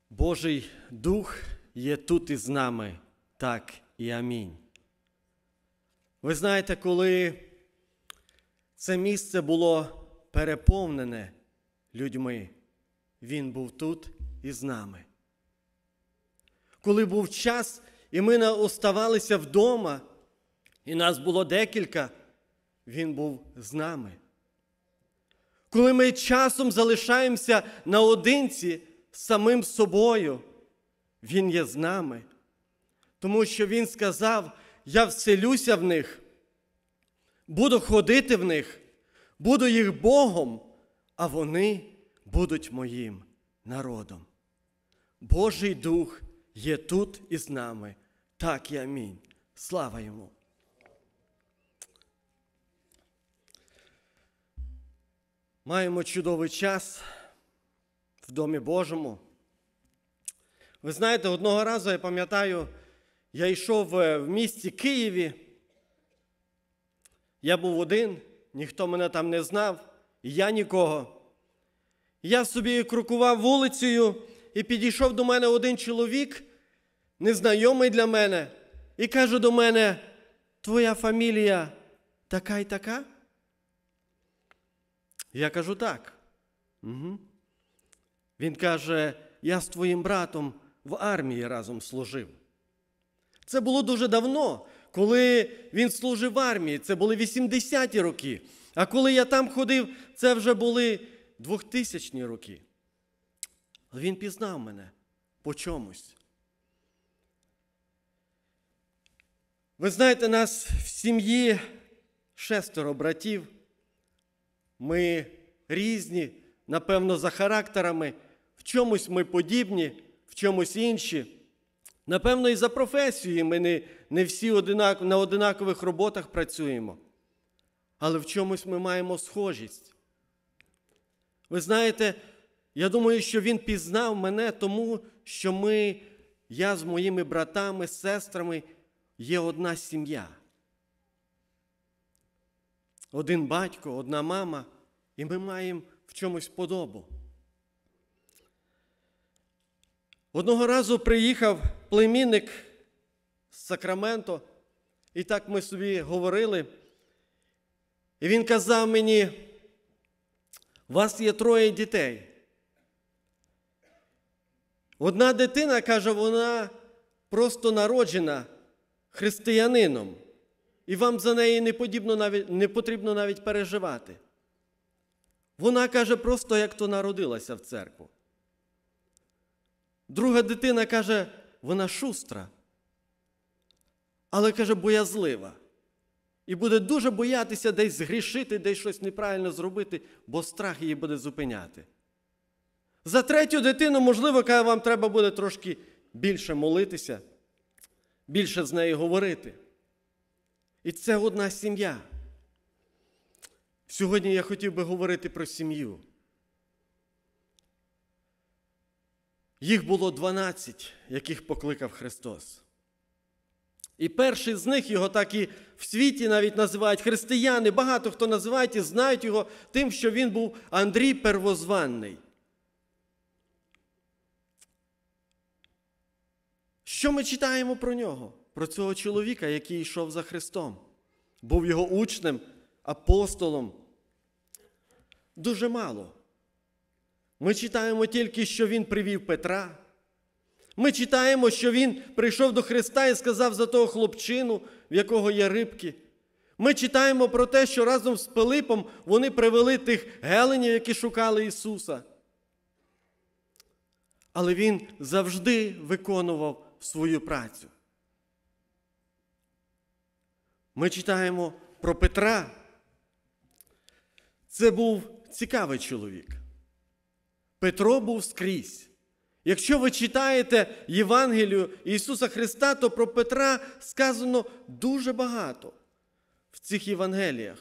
Божий Дух є тут із нами, так і амінь. Ви знаєте, коли це місце було переповнене людьми, Він був тут із нами. Коли був час, і ми оставалися вдома, і нас було декілька, Він був з нами. Коли ми часом залишаємося наодинці з самим собою, Він є з нами. Тому що Він сказав: «Я вселюся в них, буду ходити в них, буду їх Богом, а вони будуть моїм народом». Божий Дух є тут із нами. Так і амінь. Слава Йому. Маємо чудовий час в Домі Божому. Ви знаєте, одного разу, я пам'ятаю, я йшов в місті Києві. Я був один, ніхто мене там не знав, і я нікого. Я собі крокував вулицею, і підійшов до мене один чоловік, незнайомий для мене, і каже до мене: «Твоя фамілія така і така?» Я кажу: «Так». Угу. Він каже: «Я з твоїм братом в армії разом служив». Це було дуже давно, коли він служив в армії, це були 80-ті роки. А коли я там ходив, це вже були 2000-ні роки. Він пізнав мене по чомусь. Ви знаєте, нас в сім'ї 6 братів. Ми різні, напевно, за характерами. В чомусь ми подібні, в чомусь інші. Напевно, і за професією ми не всі на одинакових роботах працюємо. Але в чомусь ми маємо схожість. Ви знаєте, я думаю, що він пізнав мене тому, що я з моїми братами, сестрами, є одна сім'я. Один батько, одна мама, і ми маємо в чомусь подобу. Одного разу приїхав племінник з Сакраменто, і так ми собі говорили. І він казав мені: «У вас є 3 дітей. Одна дитина, каже, вона просто народжена християнином, і вам за неї не потрібно навіть переживати. Вона, каже, просто як то народилася в церкву. Друга дитина, каже, вона шустра, але, каже, боязлива. І буде дуже боятися десь згрішити, десь щось неправильно зробити, бо страх її буде зупиняти. За 3-ю дитину, можливо, каже, вам треба буде трошки більше молитися, більше з нею говорити. І це одна сім'я. Сьогодні я хотів би говорити про сім'ю. Їх було 12, яких покликав Христос. І перший з них, його так і в світі навіть називають християни. Багато хто називають і знають його тим, що він був Андрій Первозванний. Що ми читаємо про нього? Про цього чоловіка, який йшов за Христом. Був його учнем, апостолом. Дуже мало. Ми читаємо тільки, що він привів Петра. Ми читаємо, що він прийшов до Христа і сказав за того хлопчину, в якого є рибки. Ми читаємо про те, що разом з Пилипом вони привели тих геленів, які шукали Ісуса. Але він завжди виконував свою працю. Ми читаємо про Петра. Це був цікавий чоловік. Петро був скрізь. Якщо ви читаєте Євангелію Ісуса Христа, то про Петра сказано дуже багато в цих Євангеліях.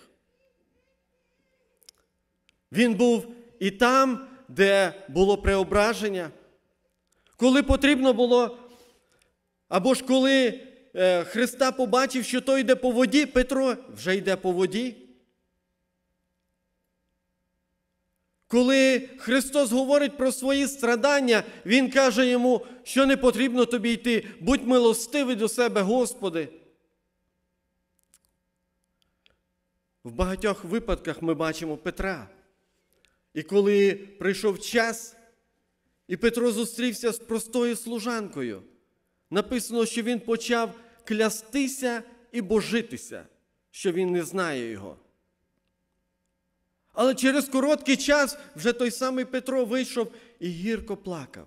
Він був і там, де було преображення. Коли потрібно було, або ж коли Христа побачив, що той йде по воді, Петро вже йде по воді. Коли Христос говорить про свої страдання, Він каже йому, що не потрібно тобі йти, будь милостивий до себе, Господи. В багатьох випадках ми бачимо Петра. І коли прийшов час, і Петро зустрівся з простою служанкою, написано, що він почав клястися і божитися, що він не знає його. Але через короткий час вже той самий Петро вийшов і гірко плакав.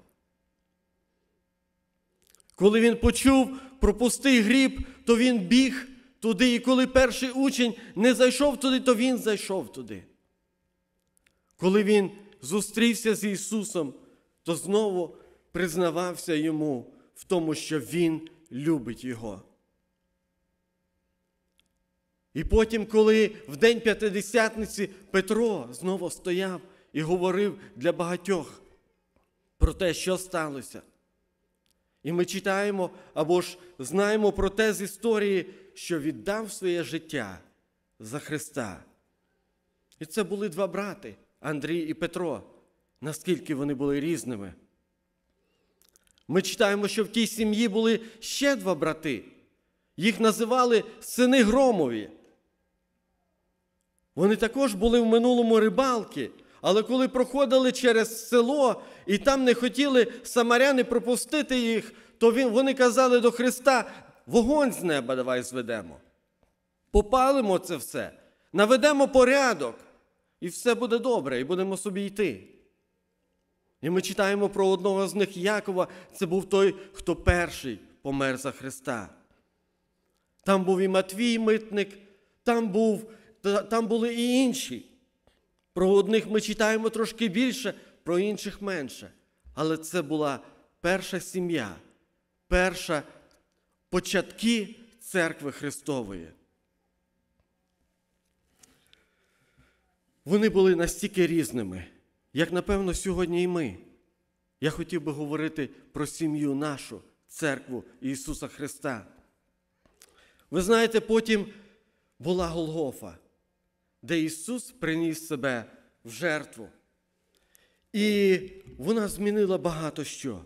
Коли він почув про пустий гріб, то він біг туди, і коли перший учень не зайшов туди, то він зайшов туди. Коли він зустрівся з Ісусом, то знову признавався йому в тому, що він любить його. І потім, коли в день П'ятидесятниці Петро знову стояв і говорив для багатьох про те, що сталося. І ми читаємо або ж знаємо про те з історії, що віддав своє життя за Христа. І це були два брати, Андрій і Петро, наскільки вони були різними. Ми читаємо, що в тій сім'ї були ще два брати. Їх називали сини Громові. Вони також були в минулому рибалки, але коли проходили через село і там не хотіли самаряни пропустити їх, то вони казали до Христа: вогонь з неба давай зведемо. Попалимо це все, наведемо порядок, і все буде добре, і будемо собі йти. І ми читаємо про одного з них, Якова, це був той, хто перший помер за Христа. Там був і Матвій митник, там були і інші. Про одних ми читаємо трошки більше, про інших менше. Але це була перша сім'я, перша початки Церкви Христової. Вони були настільки різними, як, напевно, сьогодні і ми. Я хотів би говорити про сім'ю нашу, Церкву Ісуса Христа. Ви знаєте, потім була Голгофа, де Ісус приніс себе в жертву. І вона змінила багато що.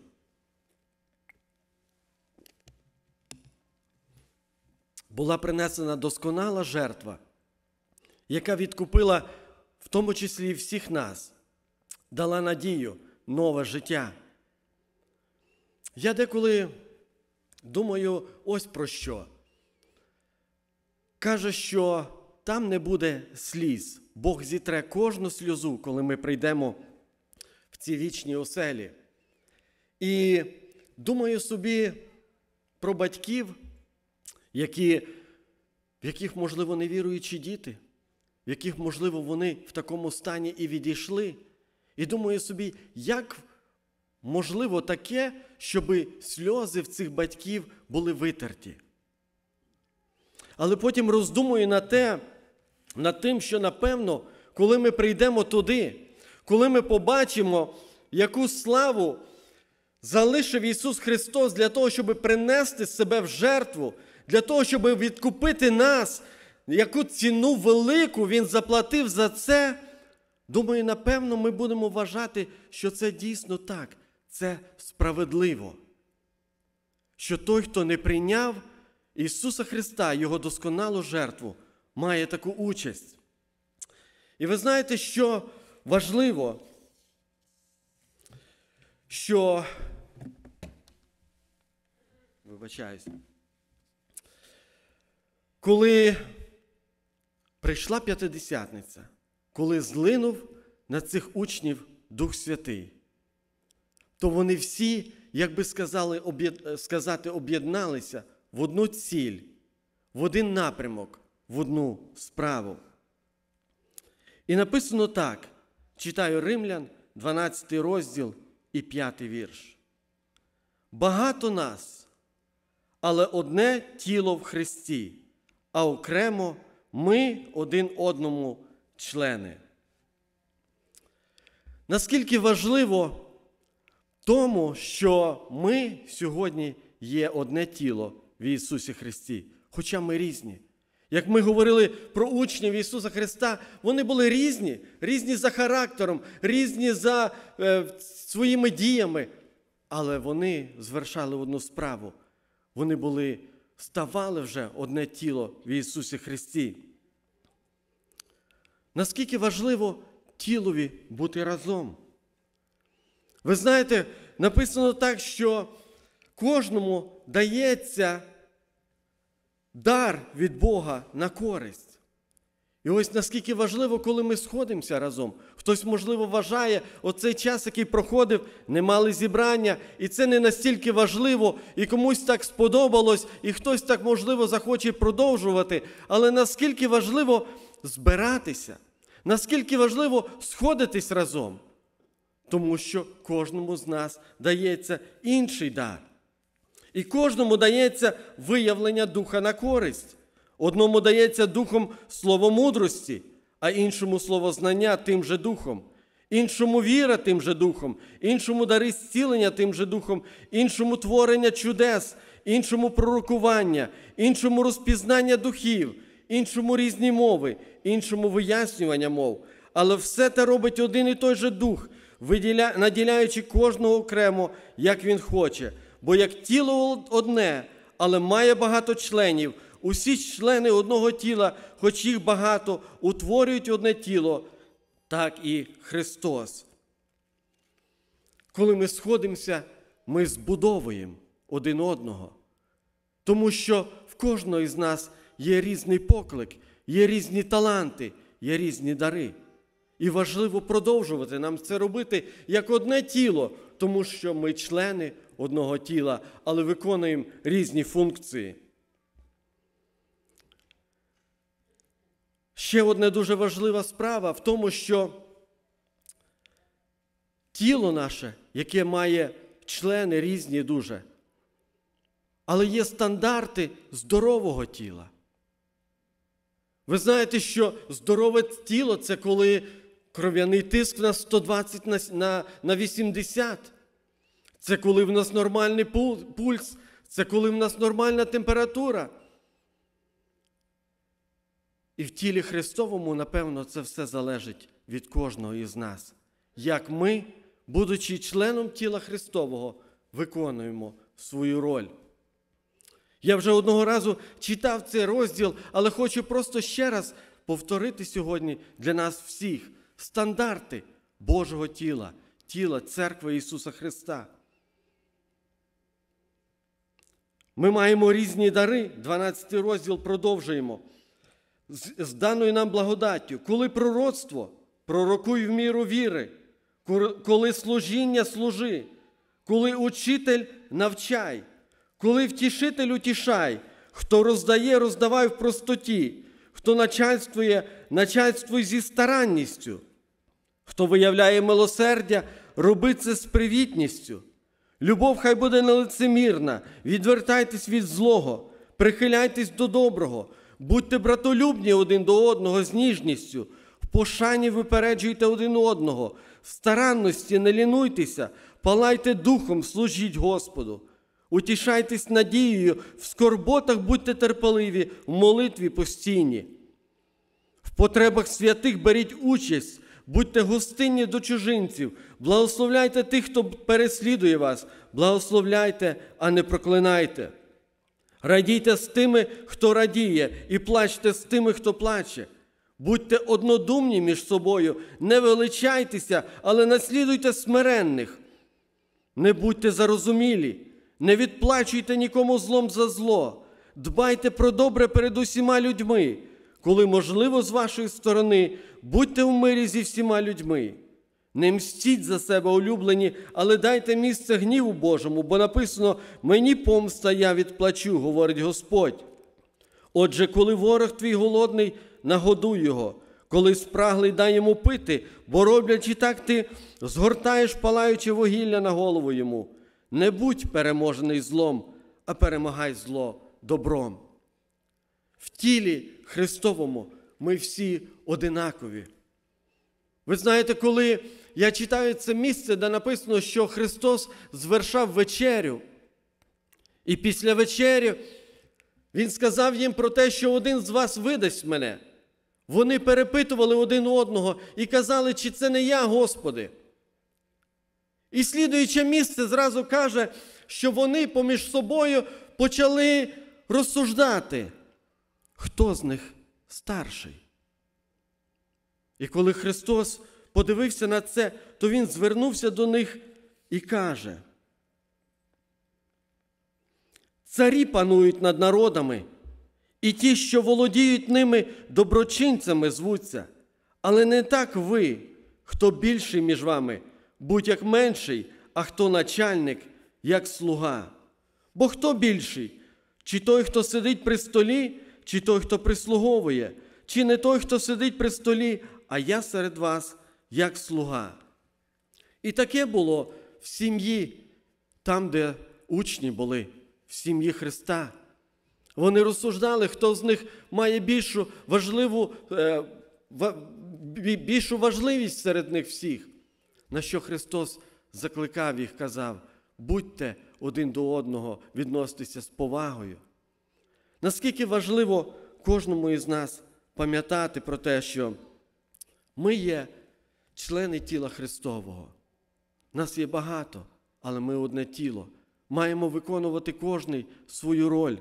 Була принесена досконала жертва, яка відкупила в тому числі і всіх нас, дала надію, нове життя. Я деколи думаю ось про що. Каже, що там не буде сліз. Бог зітре кожну сльозу, коли ми прийдемо в ці вічні оселі. І думаю собі про батьків, в яких, можливо, невіруючі діти, в яких, можливо, вони в такому стані і відійшли. І думаю собі, як можливо таке, щоб сльози в цих батьків були витерті. Але потім роздумую над тим, що, напевно, коли ми прийдемо туди, коли ми побачимо, яку славу залишив Ісус Христос для того, щоб принести себе в жертву, для того, щоб відкупити нас, яку ціну велику Він заплатив за це, думаю, напевно, ми будемо вважати, що це дійсно так, це справедливо. Що той, хто не прийняв Ісуса Христа, Його досконалу жертву, має таку участь. І ви знаєте, що важливо, що, коли прийшла П'ятидесятниця, коли злинув на цих учнів Дух Святий, то вони всі, як би сказати, об'єдналися в одну ціль, в один напрямок, в одну справу. І написано так, читаю Римлян, 12 розділ і 5 вірш. «Багато нас, але одне тіло в Христі, а окремо ми один одному члени». Наскільки важливо тому, що ми сьогодні є одне тіло в Ісусі Христі, хоча ми різні. Як ми говорили про учнів Ісуса Христа, вони були різні за характером, різні за своїми діями, але вони звершали одну справу. Вони ставали вже одне тіло в Ісусі Христі. Наскільки важливо тілові бути разом? Ви знаєте, написано так, що кожному дається дар від Бога на користь. І ось наскільки важливо, коли ми сходимося разом. Хтось, можливо, вважає, оцей час, який проходив, не мали зібрання, і це не настільки важливо, і комусь так сподобалось, і хтось так, можливо, захоче продовжувати. Але наскільки важливо збиратися, наскільки важливо сходитись разом. Тому що кожному з нас дається інший дар. І кожному дається виявлення духа на користь. Одному дається духом слово мудрості, а іншому слово знання тим же духом. Іншому віра тим же духом, іншому дари зцілення тим же духом, іншому творення чудес, іншому пророкування, іншому розпізнання духів, іншому різні мови, іншому вияснювання мов. Але все те робить один і той же дух, наділяючи кожного окремо, як він хоче. Бо як тіло одне, але має багато членів, усі члени одного тіла, хоч їх багато, утворюють одне тіло, так і Христос. Коли ми сходимося, ми збудовуємо один одного. Тому що в кожного із нас є різний поклик, є різні таланти, є різні дари. І важливо продовжувати нам це робити як одне тіло, тому що ми члени одного тіла, але виконуємо різні функції. Ще одна дуже важлива справа в тому, що тіло наше, яке має члени різні дуже, але є стандарти здорового тіла. Ви знаєте, що здорове тіло – це коли кров'яний тиск на 120 на 80. Це коли в нас нормальний пульс, це коли в нас нормальна температура. І в тілі Христовому, напевно, це все залежить від кожного із нас. Як ми, будучи членом тіла Христового, виконуємо свою роль. Я вже одного разу читав цей розділ, але хочу просто ще раз повторити сьогодні для нас всіх стандарти Божого тіла, тіла Церкви Ісуса Христа. Ми маємо різні дари, 12 розділ продовжуємо, з даною нам благодаттю. Коли пророцтво, пророкуй в міру віри, коли служіння, служи, коли учитель, навчай, коли втішитель, утішай, хто роздає, роздавай в простоті, хто начальствує, начальствуй зі старанністю, хто виявляє милосердя, роби це з привітністю. Любов хай буде нелицемірна, відвертайтесь від злого, прихиляйтесь до доброго, будьте братолюбні один до одного з ніжністю, в пошані випереджуйте один одного, в старанності не лінуйтеся, палайте духом, служіть Господу. Утішайтесь надією, в скорботах будьте терпеливі, в молитві постійні. В потребах святих беріть участь, будьте гостинні до чужинців, благословляйте тих, хто переслідує вас, благословляйте, а не проклинайте. Радійте з тими, хто радіє, і плачте з тими, хто плаче. Будьте однодумні між собою, не величайтеся, але наслідуйте смиренних. Не будьте зарозумілі, не відплачуйте нікому злом за зло. Дбайте про добре перед усіма людьми. Коли можливо з вашої сторони, будьте в мирі зі всіма людьми. Не мстіть за себе, улюблені, але дайте місце гніву Божому, бо написано «Мені помста, я відплачу», говорить Господь. Отже, коли ворог твій голодний, нагодуй його. Коли спраглий, дай йому пити, бо роблячи так, ти згортаєш палаюче вугілля на голову йому. Не будь переможений злом, а перемагай зло добром. В тілі Христовому ми всі одинакові. Ви знаєте, коли я читаю це місце, де написано, що Христос звершав вечерю, і після вечері Він сказав їм про те, що один з вас видасть мене. Вони перепитували один одного і казали, чи це не я, Господи. І слідуюче місце зразу каже, що вони поміж собою почали розсуждати, хто з них старший. І коли Христос подивився на це, то Він звернувся до них і каже: «Царі панують над народами, і ті, що володіють ними, доброчинцями звуться. Але не так ви, хто більший між вами, будь як менший, а хто начальник, як слуга. Бо хто більший? Чи той, хто сидить при столі, чи той, хто прислуговує? Чи не той, хто сидить при столі, а я серед вас, як слуга?» І таке було в сім'ї, там, де учні були, в сім'ї Христа. Вони розсуждали, хто з них має більшу важливість серед них всіх. На що Христос закликав їх, казав: будьте один до одного, відноситеся з повагою. Наскільки важливо кожному із нас пам'ятати про те, що ми є члени тіла Христового. Нас є багато, але ми одне тіло. Маємо виконувати кожний свою роль.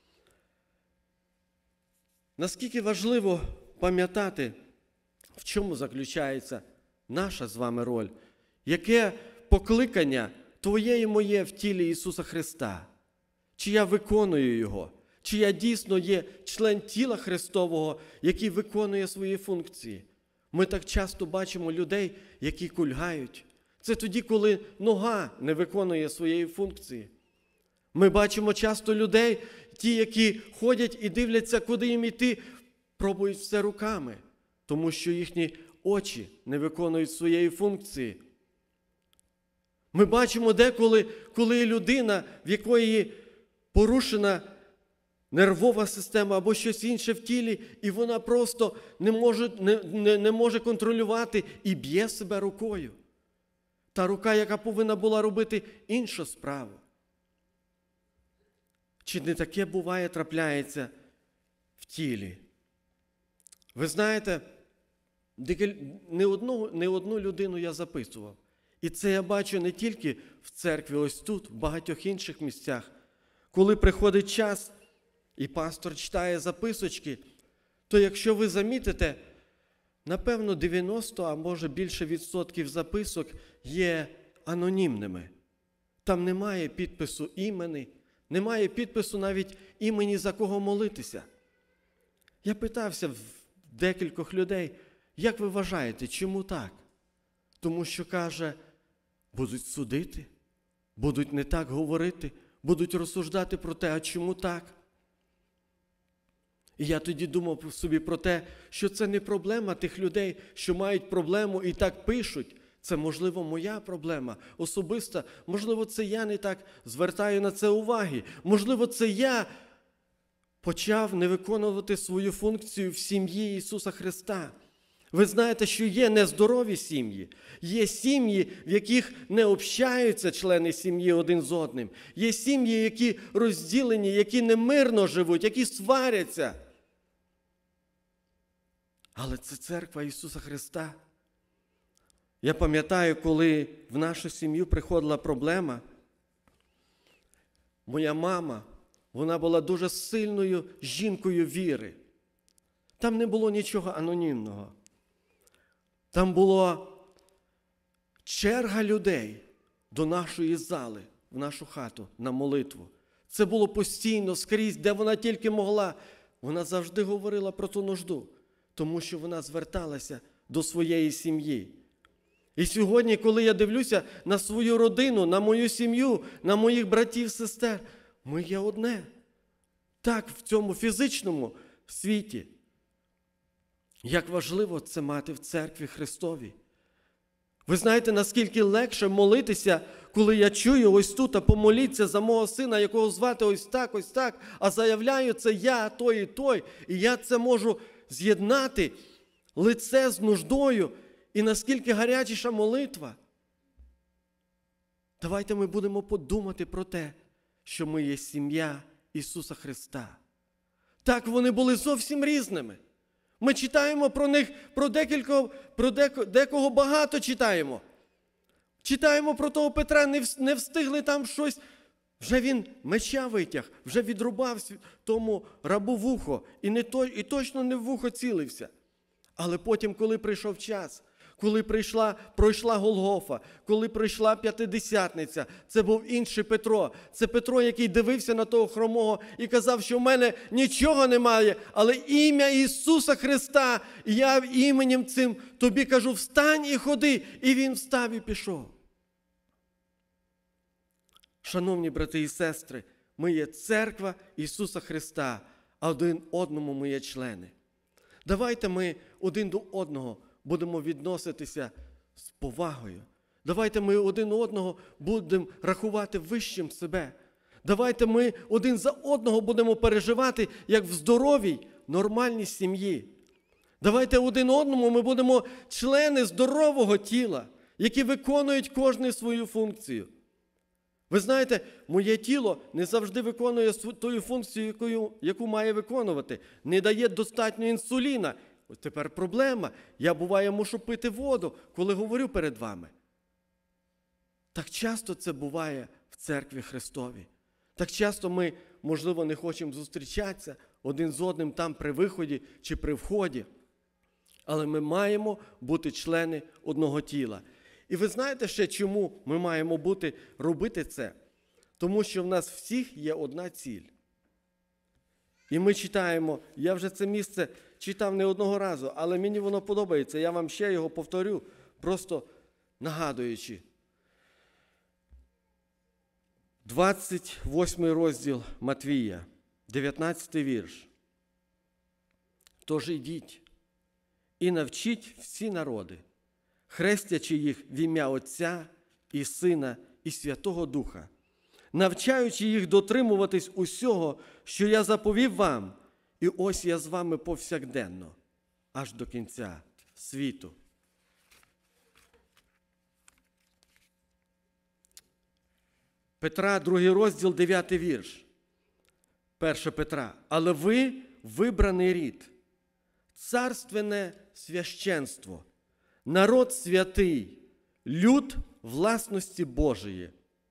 Наскільки важливо пам'ятати, в чому заключається наша з вами роль, яке покликання твоє і моє в тілі Ісуса Христа, чи я виконую Його, чи я дійсно є член тіла Христового, який виконує свої функції. Ми так часто бачимо людей, які кульгають. Це тоді, коли нога не виконує своєї функції. Ми бачимо часто людей, ті, які ходять і дивляться, куди їм іти, пробують все руками, тому що їхні очі не виконують своєї функції. Ми бачимо деколи, коли людина, в якої порушена нервова система або щось інше в тілі, і вона просто не може контролювати і б'є себе рукою. Та рука, яка повинна була робити іншу справу. Чи не таке буває, трапляється в тілі? Ви знаєте, не одну людину я записував. І це я бачу не тільки в церкві, ось тут, в багатьох інших місцях. Коли приходить час, і пастор читає записочки, то якщо ви замітите, напевно, 90, а може більше відсотків записок є анонімними. Там немає підпису імені, немає підпису навіть імені, за кого молитися. Я питався в декількох людей, як ви вважаєте, чому так? Тому що, каже, будуть судити, будуть не так говорити, будуть розсуждати про те, а чому так? І я тоді думав собі про те, що це не проблема тих людей, що мають проблему і так пишуть. Це, можливо, моя проблема особиста. Можливо, це я не так звертаю на це уваги. Можливо, це я почав не виконувати свою функцію в сім'ї Ісуса Христа. Ви знаєте, що є нездорові сім'ї. Є сім'ї, в яких не общаються члени сім'ї один з одним. Є сім'ї, які розділені, які немирно живуть, які сваряться. Але це церква Ісуса Христа. Я пам'ятаю, коли в нашу сім'ю приходила проблема, моя мама, вона була дуже сильною жінкою віри. Там не було нічого анонімного. Там була черга людей до нашої зали, в нашу хату, на молитву. Це було постійно, скрізь, де вона тільки могла. Вона завжди говорила про ту нужду, тому що вона зверталася до своєї сім'ї. І сьогодні, коли я дивлюся на свою родину, на мою сім'ю, на моїх братів, сестер, ми є одне. Так, в цьому фізичному світі. Як важливо це мати в церкві Христовій. Ви знаєте, наскільки легше молитися, коли я чую ось тут, а помоліться за мого сина, якого звати ось так, а заявляю, це я, той і той, і я це можу з'єднати лице з нуждою, і наскільки гарячіша молитва. Давайте ми будемо подумати про те, що ми є сім'я Ісуса Христа. Так, вони були зовсім різними. Ми читаємо про них, декого багато читаємо. Читаємо про того Петра, не встигли там щось. Вже він меча витяг, вже відрубав тому рабу вухо, і точно не в вухо цілився. Але потім, коли прийшов час, коли пройшла Голгофа, коли прийшла П'ятидесятниця, це був інший Петро. Це Петро, який дивився на того хромого і казав, що в мене нічого немає, але ім'я Ісуса Христа, і я іменем цим тобі кажу, встань і ходи. І він встав і пішов. Шановні брати і сестри, ми є церква Ісуса Христа, а один одному ми є члени. Давайте ми один до одного будемо відноситися з повагою. Давайте ми один одного будемо рахувати вищим себе. Давайте ми один за одного будемо переживати, як в здоровій, нормальній сім'ї. Давайте один одному ми будемо члени здорового тіла, які виконують кожну свою функцію. Ви знаєте, моє тіло не завжди виконує ту функцію, яку має виконувати. Не дає достатньо інсуліна. Ось тепер проблема. Я, буває, мушу пити воду, коли говорю перед вами. Так часто це буває в церкві Христовій. Так часто ми, можливо, не хочемо зустрічатися один з одним там при виході чи при вході. Але ми маємо бути члени одного тіла. І ви знаєте ще, чому ми маємо робити це? Тому що в нас всіх є одна ціль. І ми читаємо, я вже це місце читав не одного разу, але мені воно подобається, я вам ще його повторю, просто нагадуючи. 28 розділ Матвія, 19 вірш. Тож ідіть і навчіть всі народи, хрестячи їх в ім'я Отця і Сина і Святого Духа, навчаючи їх дотримуватись усього, що я заповів вам, і ось я з вами повсякденно, аж до кінця світу. Петра, 2 розділ, 9 вірш. 1 Петра. Але ви вибраний рід, царственне священство, народ святий, люд власності Божої.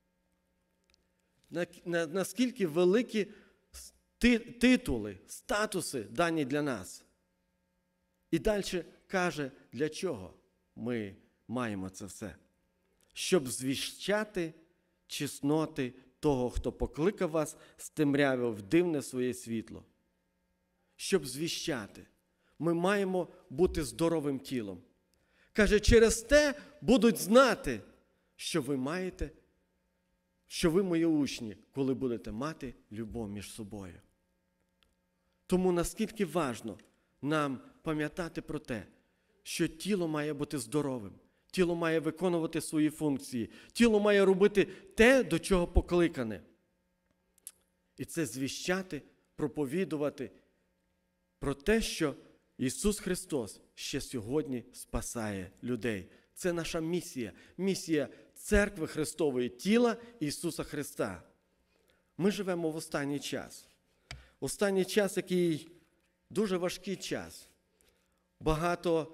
Наскільки великі титули, статуси дані для нас. І далі каже, для чого ми маємо це все. Щоб звіщати чесноти того, хто покликав вас з темряви в дивне своє світло. Щоб звіщати. Ми маємо бути здоровим тілом. Каже, через те будуть знати, що ви маєте, що ви мої учні, коли будете мати любов між собою. Тому наскільки важливо нам пам'ятати про те, що тіло має бути здоровим, тіло має виконувати свої функції, тіло має робити те, до чого покликане. І це звіщати, проповідувати про те, що Ісус Христос ще сьогодні спасає людей. Це наша місія. Місія Церкви Христової, тіла Ісуса Христа. Ми живемо в останній час. Останній час, який дуже важкий час. Багато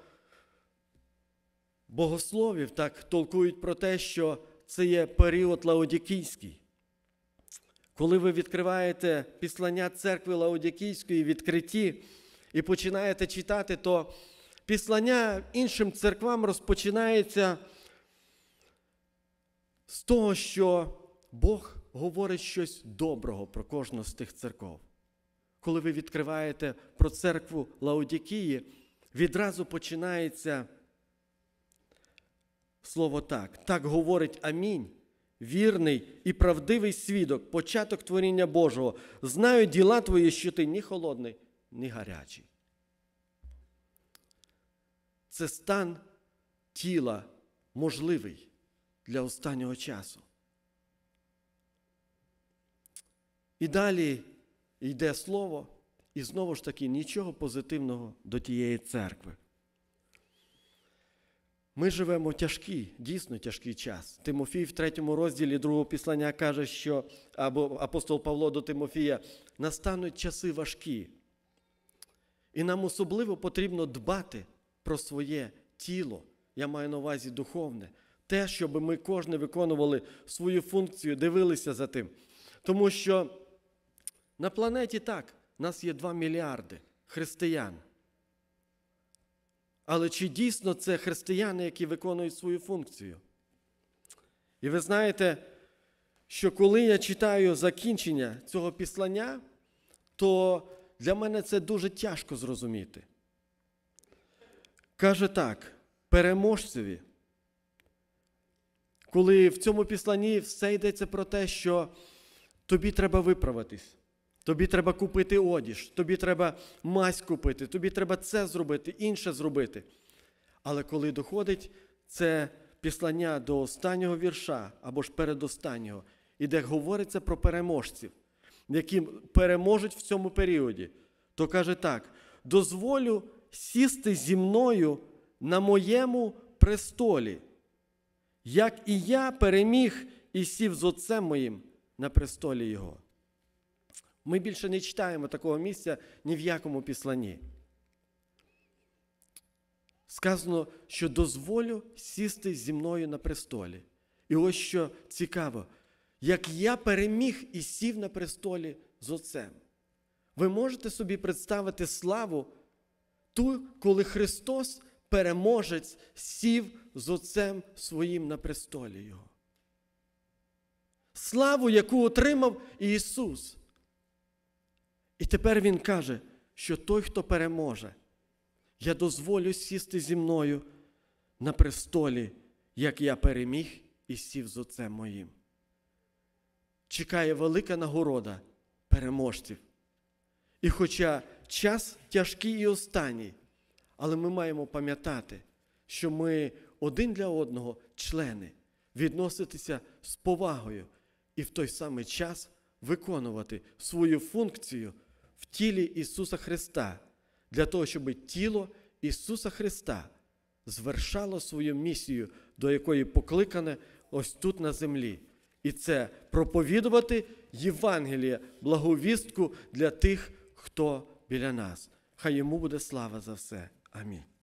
богословів так толкують про те, що це є період Лаодікійський. Коли ви відкриваєте післання церкви Лаодікійської відкритті і починаєте читати, то післання іншим церквам розпочинається з того, що Бог говорить щось доброго про кожну з тих церков. Коли ви відкриваєте про церкву Лаодікії, відразу починається слово так. Так говорить Амінь, вірний і правдивий свідок, початок творіння Божого. Знаю діла твої, що ти ні холодний, ні гарячий. Це стан тіла можливий для останнього часу. І далі йде слово, і знову ж таки нічого позитивного до тієї церкви. Ми живемо в тяжкий, дійсно тяжкий час. Тимофій в 3 розділі 2 післання каже, що, або апостол Павло до Тимофія, настануть часи важкі. І нам особливо потрібно дбати про своє тіло. Я маю на увазі духовне. Те, щоб ми кожен виконували свою функцію, дивилися за тим. Тому що на планеті так, нас є 2 мільярди християн. Але чи дійсно це християни, які виконують свою функцію? І ви знаєте, що коли я читаю закінчення цього післання, то для мене це дуже тяжко зрозуміти. Каже так, переможцеві, коли в цьому післанні все йдеться про те, що тобі треба виправитись, тобі треба купити одіж, тобі треба мазь купити, тобі треба це зробити, інше зробити. Але коли доходить це післання до останнього вірша, або ж передостаннього, і де говориться про переможців, які переможуть в цьому періоді, то каже так, дозволю сісти зі мною на моєму престолі, як і я переміг і сів з Отцем моїм на престолі Його. Ми більше не читаємо такого місця ні в якому післанні. Сказано, що дозволю сісти зі мною на престолі. І ось що цікаво, як я переміг і сів на престолі з Отцем. Ви можете собі представити славу ту, коли Христос, переможець, сів з Отцем своїм на престолі Його. Славу, яку отримав Ісус. І тепер Він каже, що той, хто переможе, я дозволю сісти зі мною на престолі, як я переміг і сів з Отцем моїм. Чекає велика нагорода переможців. І хоча час тяжкий і останній, але ми маємо пам'ятати, що ми один для одного члени, відноситися з повагою і в той самий час виконувати свою функцію в тілі Ісуса Христа, для того, щоб тіло Ісуса Христа звершало свою місію, до якої покликане ось тут на землі. І це проповідувати Євангеліє, благовістку для тих, хто біля нас. Хай йому буде слава за все. Амінь.